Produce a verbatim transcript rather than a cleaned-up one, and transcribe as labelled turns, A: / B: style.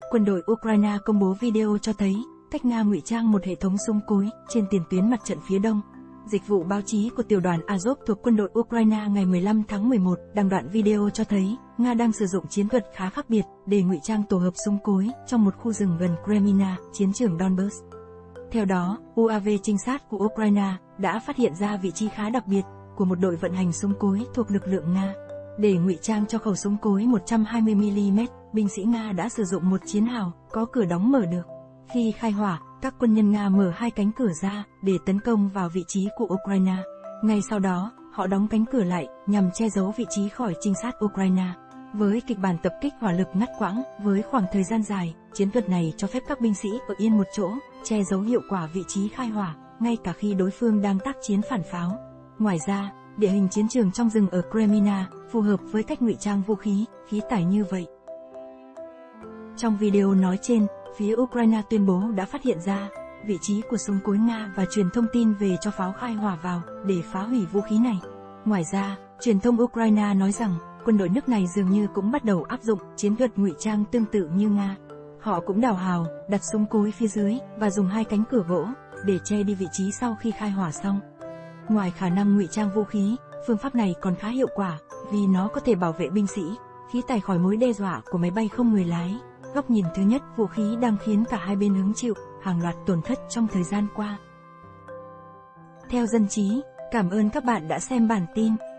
A: Quân đội Ukraine công bố video cho thấy cách Nga ngụy trang một hệ thống súng cối trên tiền tuyến mặt trận phía đông. Dịch vụ báo chí của tiểu đoàn Azov thuộc quân đội Ukraine ngày mười lăm tháng mười một đăng đoạn video cho thấy Nga đang sử dụng chiến thuật khá khác biệt để ngụy trang tổ hợp súng cối trong một khu rừng gần Kremina, chiến trường Donbass. Theo đó, u a vê trinh sát của Ukraine đã phát hiện ra vị trí khá đặc biệt của một đội vận hành súng cối thuộc lực lượng Nga. Để ngụy trang cho khẩu súng cối một trăm hai mươi mi li mét, binh sĩ Nga đã sử dụng một chiến hào có cửa đóng mở được. Khi khai hỏa, các quân nhân Nga mở hai cánh cửa ra để tấn công vào vị trí của Ukraine. Ngay sau đó, họ đóng cánh cửa lại nhằm che giấu vị trí khỏi trinh sát Ukraine. Với kịch bản tập kích hỏa lực ngắt quãng với khoảng thời gian dài, chiến thuật này cho phép các binh sĩ ở yên một chỗ, che giấu hiệu quả vị trí khai hỏa, ngay cả khi đối phương đang tác chiến phản pháo. Ngoài ra, địa hình chiến trường trong rừng ở Kremina phù hợp với cách ngụy trang vũ khí, khí tải như vậy. Trong video nói trên, phía Ukraine tuyên bố đã phát hiện ra vị trí của súng cối Nga và truyền thông tin về cho pháo khai hỏa vào để phá hủy vũ khí này. Ngoài ra, truyền thông Ukraine nói rằng quân đội nước này dường như cũng bắt đầu áp dụng chiến thuật ngụy trang tương tự như Nga. Họ cũng đào hào, đặt súng cối phía dưới và dùng hai cánh cửa gỗ để che đi vị trí sau khi khai hỏa xong. Ngoài khả năng ngụy trang vũ khí, phương pháp này còn khá hiệu quả vì nó có thể bảo vệ binh sĩ, khí tài khỏi mối đe dọa của máy bay không người lái. Góc nhìn thứ nhất, vũ khí đang khiến cả hai bên hứng chịu hàng loạt tổn thất trong thời gian qua. Theo Dân trí, cảm ơn các bạn đã xem bản tin.